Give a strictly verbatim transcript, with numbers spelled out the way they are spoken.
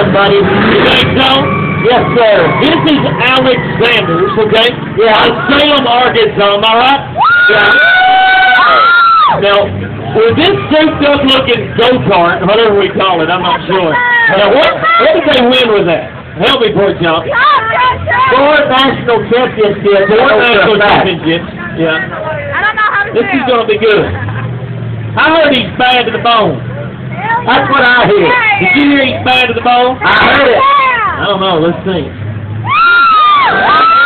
right, buddy. You think so? Yes, sir. This is Alex Sanders, okay? Yeah. Out of Salem, Arkansas, am I right? Yeah. Now, with this souped-up looking go-kart, whatever we call it, I'm not sure. Now, what, what did they win with that? Help me, poor John. Four national championships. Four national championships. Yeah. I don't know how to This is going to be good. I heard he's bad to the bone. That's what I hear. Did you hear he's bad to the bone? I heard it. I don't know. Let's see. Yeah.